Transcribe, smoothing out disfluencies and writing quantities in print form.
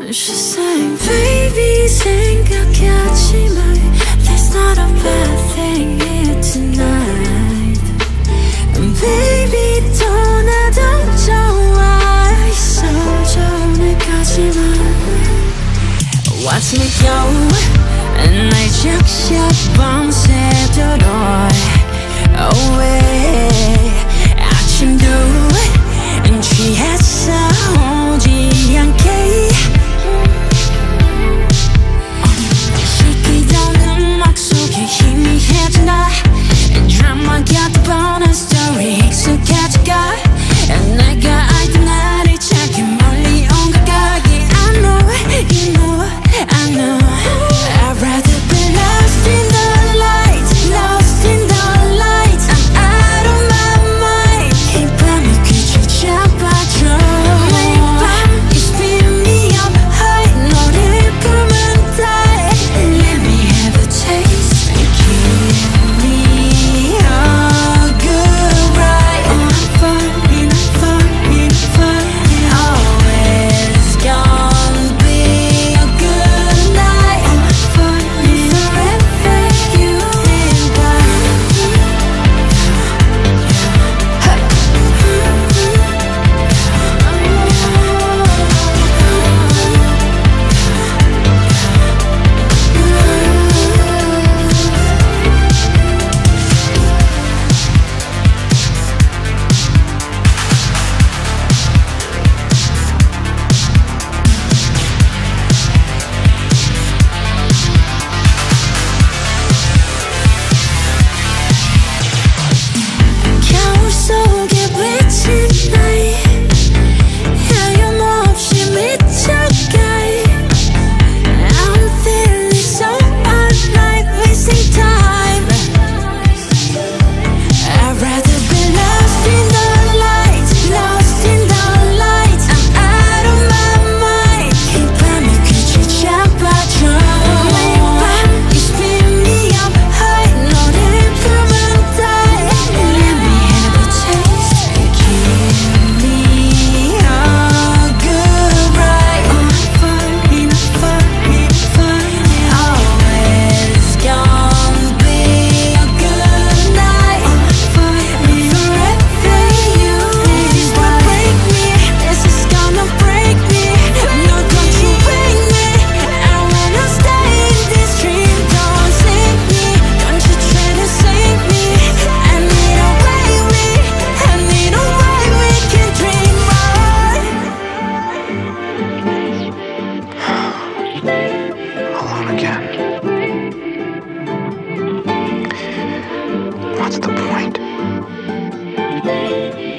She sang, baby 생각하지 마. There's not a bad thing here tonight. Baby 떠나도 좋아. 있어 오늘까지만. Watch me go. 날 적셔 밤새도록 away. 아침도 취했어 오지 않게. 시키던 음악 속에 희미해진 나. 드라마 같은 뻔한 스토리 익숙해져가. 내가 알던 나를 찾기 멀리 온 것 같게. I know, you know, I know. I'd rather be lost in the light, lost in the light. I'm out of my mind. 이 밤을 귀신 잡아줘. 매일 밤 you spin me up high. 너를 보면 die. Let me have a taste and give me a good ride. I'm falling, I'm falling, falling. Always gonna be a good night. I'm falling forever, you and I. 겨울 속에 비친 나이. 하염없이 미쳐가. I'm feeling so alive, wasting time. I'd rather be lost in the light, lost in the light. I'm out of my mind. 이 밤을 귀신 잡아줘. 매일 밤 you spin me up high. 너를 보면 die. Let me have a taste and give me a good ride. I'm falling, I'm falling, falling. Always gonna be a good night. I'm falling forever, you and I. Break me, this is gonna break me. No, don't you break me. I wanna stay in this dream. Don't save me, don't you try to save me. I need a way I need a way we can dream more. Alone again. What's the point?